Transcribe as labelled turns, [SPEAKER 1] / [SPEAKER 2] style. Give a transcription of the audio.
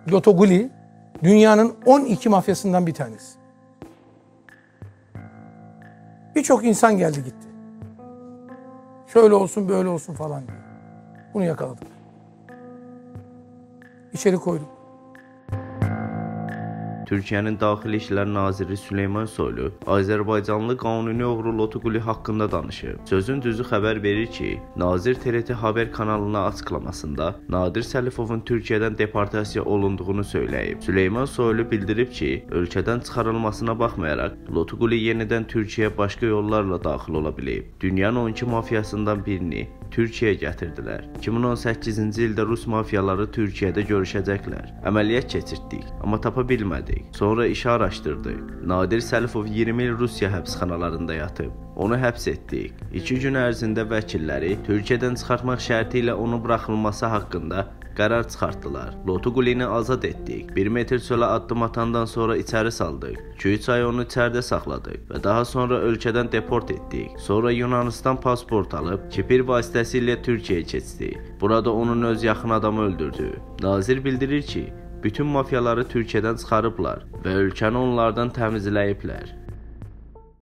[SPEAKER 1] Lotoguli dünyanın 12 mafyasından bir tanesi. Birçok insan geldi gitti. Şöyle olsun böyle olsun falan diye. Bunu yakaladık. İçeri koyduk.
[SPEAKER 2] Türkiyənin Daxili İşlər Naziri Süleyman Soylu Azərbaycanlı qanuni oğru Lotoguli haqqında danışıb. Sözün düzü xəbər verir ki, nazir TRT Haber kanalına açıqlamasında Nadir Səlifovun Türkiyədən deportasiya olunduğunu söyləyib. Süleyman Soylu bildirib ki, ölkədən çıxarılmasına baxmayaraq Lotoguli yenidən Türkiyəyə başqa yollarla daxil ola bilib. Dünyanın 12 mafiyasından birini Türkiyəyə gətirdilər. 2018-ci ildə Rus mafiyaları Türkiyədə görüşəcəklər. Əməliyyat keçirtdik, amma tapa bilmədik. Sonra işi araşdırdıq. Nadir Səlifov 20 il Rusiya həbsxanalarında yatıb. Onu həbs etdik. 2 gün ərzində vəkilləri Türkiyədən çıxartmaq şərti ilə onu buraxılması haqqında qərar çıxartdılar. Lotogulini azad etdik. 1 metr çölə addım atandan sonra içəri saldıq. 2-3 ay onu içəridə saxladıq və daha sonra ölkədən deport etdik. Sonra Yunanistan pasport alıb Kipr vasitəsilə Türkiyəyə keçdik. Burada onun öz yaxın adamı öldürdü. Nazir bildirir ki, bütün mafiyaları Türkiyədən çıxarıblar və ölkəni onlardan təmizləyiblər.